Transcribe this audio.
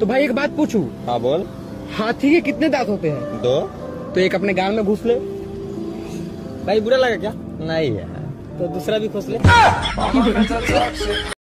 तो भाई एक बात पूछूं? हाँ बोल। हाथी के कितने दांत होते हैं? 2। तो एक अपने गाल में घुस ले। भाई बुरा लगा क्या? नहीं यार। तो दूसरा भी घुस ले।